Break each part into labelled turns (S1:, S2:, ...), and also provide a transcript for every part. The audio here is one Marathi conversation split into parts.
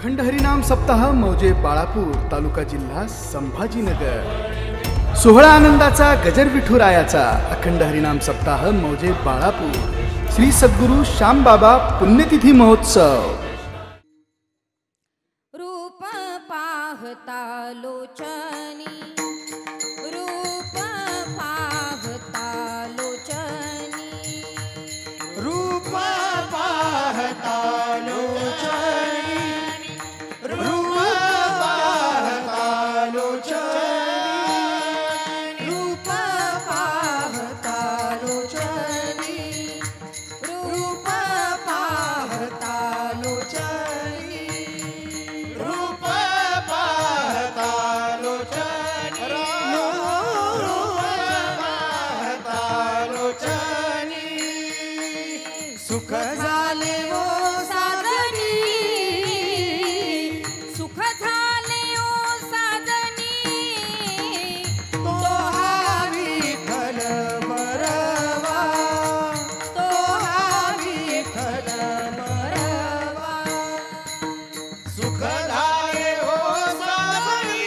S1: अखंड हरिनाम सप्ताह मौजे बाळापूर तालुका जिल्हा संभाजीनगर। सोहळा आनंदाचा गजर विठुरायाचा अखंड हरिनाम सप्ताह मौजे बाळापूर श्री सद्गुरु श्यामबाबा पुण्यतिथी महोत्सव।
S2: रूप पाहता लोचनी, रूप पाहता लोचनी,
S3: रूप पाहता लोचनी, रूप पाहता लोचनी,
S2: रूप पाहता लोचनी, रूप पाहता लोचनी,
S3: रूप पाहता लोचनी, रूप पाहता लोचनी।
S2: सुख झाले ओ साजनी, सुख झाले ओ साजनी,
S3: तो हा विठ्ठल बरवा,
S2: तो
S3: हा विठ्ठल बरवा। सुख झाले हो साजनी,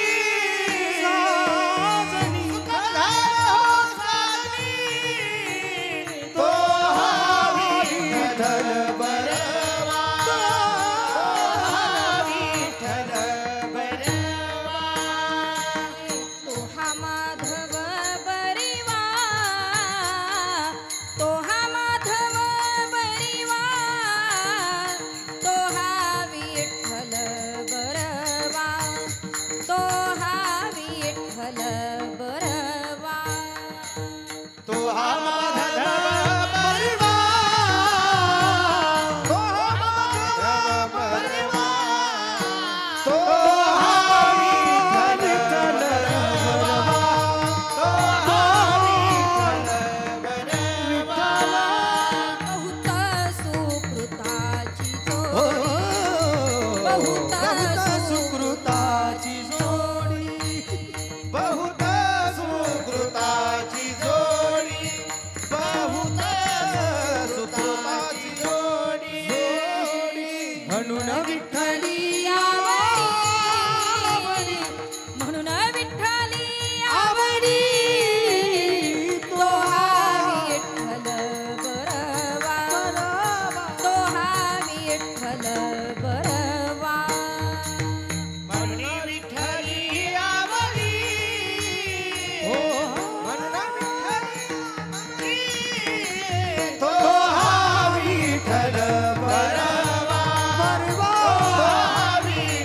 S3: साजनी, सुख झाले हो साजनी, तो हा विठ्ठल बरवा, तो हा विठ्ठल बरवा।
S2: तो हा माधव बरिवा, तो हा माधव बरिवा, तो हा विठ्ठल बरवा, तो हा विठ्ठल बरवा।
S3: तो हा माधव बरवा, तो हा माधव बरवा, तो हा विठ्ठल बरवा, तो हा विठ्ठल बरवा।
S2: बहुत सुकृताची जोडी,
S3: बहुत सुकृताची जोडी, बहुत सुकृताची जोडी, बहुत सुकृताची जोडी। म्हणून विठ्ठली
S2: आवडी, म्हणून विठ्ठली आवडी, तो हा विठ्ठल बरवा, तो हा विठ्ठल बरवा।
S3: म्हणून विठ्ठली आवडी, हो म्हणून विठ्ठली आवडी, तो हा विठ्ठल बरवा, बरवा, तो हा विठ्ठल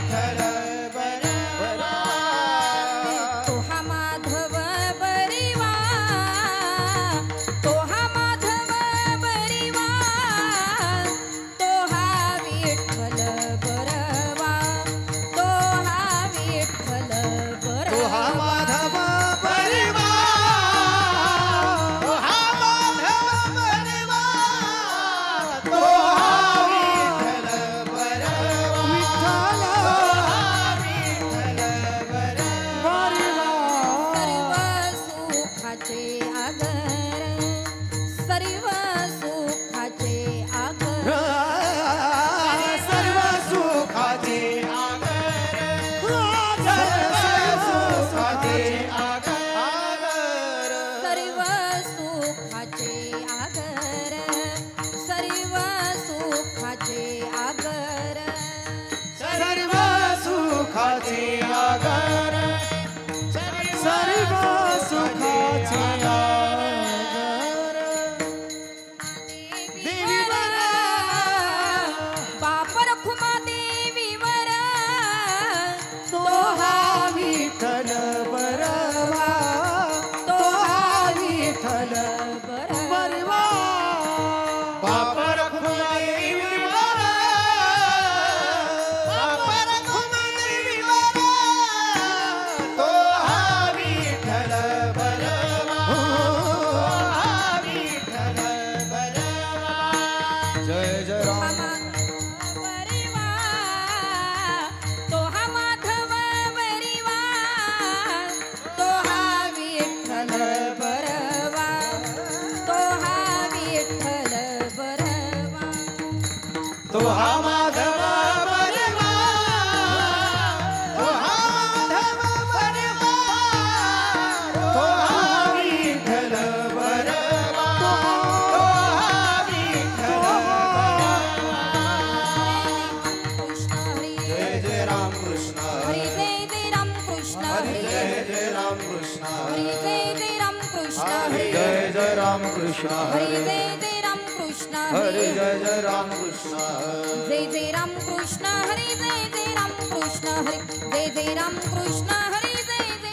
S3: राम कृष्ण
S2: हरी जय जय राम कृष्ण
S3: हरी
S2: हरी
S3: जय जय राम कृष्ण
S2: हरी जय जय राम कृष्ण
S3: हरी
S2: हरी
S3: जय जय राम कृष्ण
S2: हरी जय जय राम कृष्ण
S3: हरी जय जय राम कृष्ण
S2: जय जय राम कृष्ण हरी जय जय राम कृष्ण हरी जय जय राम कृष्ण हरी जय जय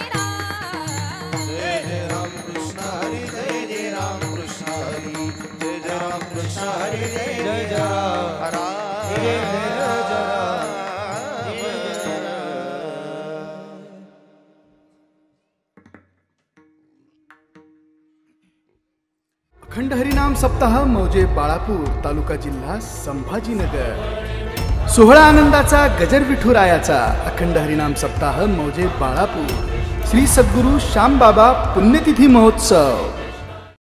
S2: राम
S3: कृष्ण हरी जय जय राम कृष्ण हरी जय जय राम कृष्ण हरी जय जय राम
S1: अखंड हरिनाम सप्ताह मौजे बाळापूर तालुका जिल्हा संभाजीनगर. सोहळा आनंदाचा गजर विठुरायाचा अखंड हरिनाम सप्ताह मौजे बाळापूर श्री सद्गुरू श्यामबाबा पुण्यतिथी महोत्सव.